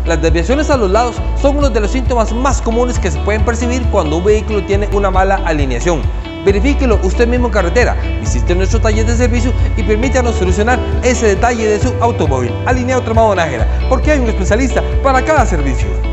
Las desviaciones a los lados son uno de los síntomas más comunes que se pueden percibir cuando un vehículo tiene una mala alineación. Verifíquelo usted mismo en carretera, visite nuestro taller de servicio y permítanos solucionar ese detalle de su automóvil. Alineado Tramado Nájera, porque hay un especialista para cada servicio.